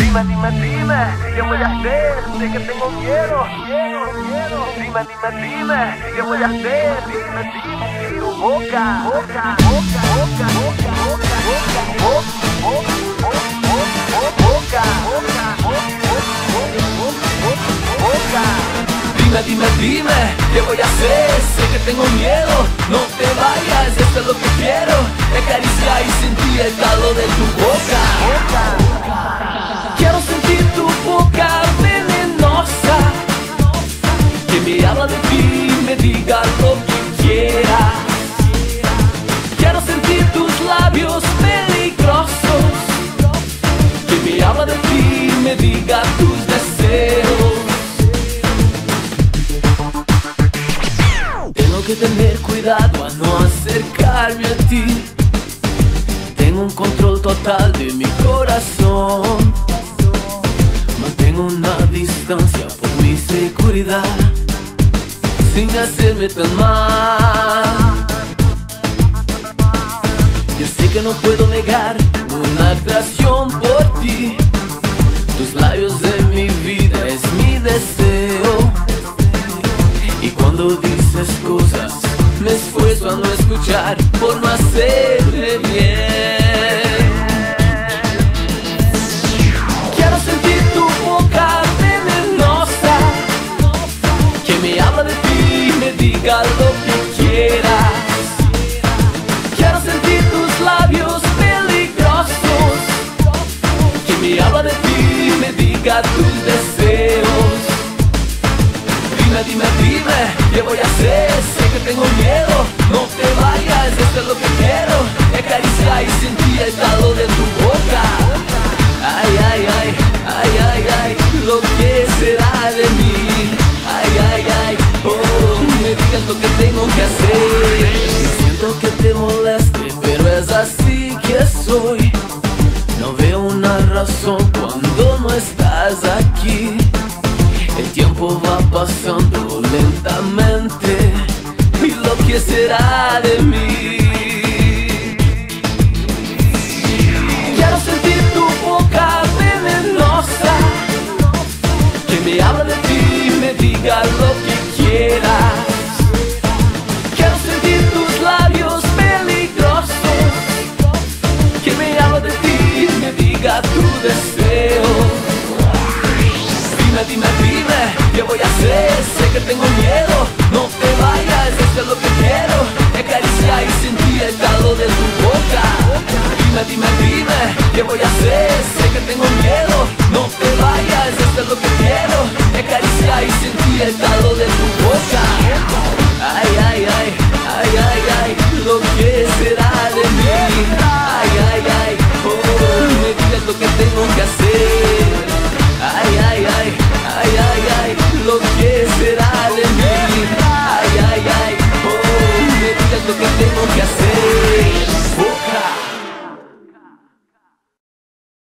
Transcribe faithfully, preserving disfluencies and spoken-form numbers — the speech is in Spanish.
Dime, dime, dime, ¿qué voy a hacer? Sé que tengo miedo, miedo, miedo. Dime, dime, dime, ¿qué voy a hacer? Dime, dime, tu boca, boca, boca, boca, boca, boca, boca, boca, boca, boca. Dime, dime, dime, ¿qué voy a hacer? Sé que tengo miedo, no te vayas, esto es lo que quiero. Acariciar y sentir el calor de tu boca. Quiero sentir tu boca venenosa, que me habla de ti, me diga lo que quiera. Quiero sentir tus labios peligrosos, que me habla de ti, me diga tus deseos. Tengo que tener cuidado a no acercarme a ti. Tengo un control total de mi corazón. Mantengo una distancia por mi seguridad, sin hacerme tan mal. Yo sé que no puedo negar una atracción por ti. Tus labios de mi vida es mi deseo. Y cuando dices cosas, me esfuerzo a no escuchar por no hacerme bien. Quiero sentir tu boca venenosa, que me habla de ti, me diga lo que quieras. Quiero sentir tus labios peligrosos, que me habla de ti, me diga tus deseos. Dime, dime, dime, ¿qué voy a hacer? Sé que tengo miedo, no te vayas, esto es lo que quiero. Acariciar y sentir el calor de tu boca. Ay, ay, ay, ay, ay, ay, lo que será de mí. Ay, ay, ay, oh, me digas lo que tengo que hacer. Siento que te moleste, pero es así que soy. No veo una razón cuando no estás aquí. El tiempo va pasando lentamente, y lo que será de mí. Quiero sentir tu boca venenosa, que me habla de ti, me diga lo que quiera.